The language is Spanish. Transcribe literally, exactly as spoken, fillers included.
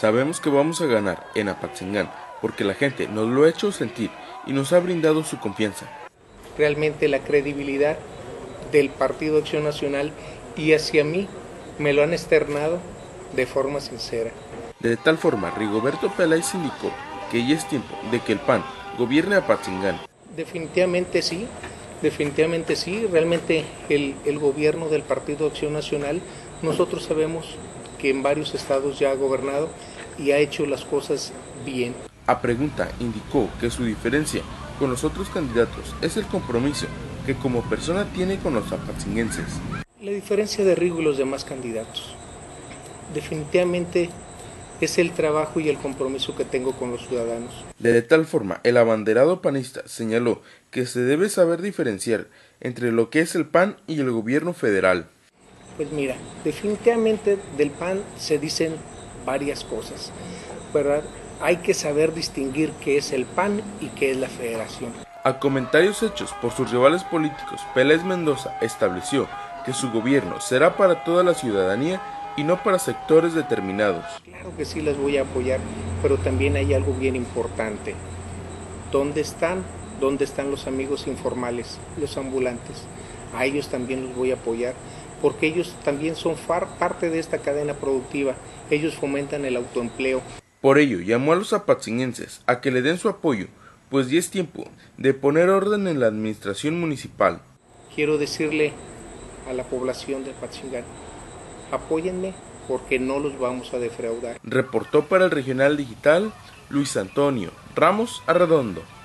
Sabemos que vamos a ganar en Apatzingán porque la gente nos lo ha hecho sentir y nos ha brindado su confianza. Realmente la credibilidad del Partido Acción Nacional y hacia mí me lo han externado de forma sincera. De tal forma, Rigoberto Peláez indicó que ya es tiempo de que el P A N gobierne Apatzingán. Definitivamente sí, definitivamente sí, realmente el, el gobierno del Partido Acción Nacional, nosotros sabemos que en varios estados ya ha gobernado y ha hecho las cosas bien. A pregunta indicó que su diferencia con los otros candidatos es el compromiso que como persona tiene con los apatzinguenses. La diferencia de Rigo y los demás candidatos definitivamente es el trabajo y el compromiso que tengo con los ciudadanos. De tal forma, el abanderado panista señaló que se debe saber diferenciar entre lo que es el P A N y el gobierno federal. Pues mira, definitivamente del P A N se dicen varias cosas, ¿verdad? Hay que saber distinguir qué es el P A N y qué es la federación. A comentarios hechos por sus rivales políticos, Peláez Mendoza estableció que su gobierno será para toda la ciudadanía y no para sectores determinados. Claro que sí las voy a apoyar, pero también hay algo bien importante. ¿Dónde están? ¿Dónde están los amigos informales, los ambulantes? A ellos también los voy a apoyar, porque ellos también son parte de esta cadena productiva. Ellos fomentan el autoempleo. Por ello, llamó a los apatzinguenses a que le den su apoyo, pues ya es tiempo de poner orden en la administración municipal. Quiero decirle a la población de Apatzingán, apóyenme porque no los vamos a defraudar. Reportó para el Regional Digital Luis Antonio Ramos Arredondo.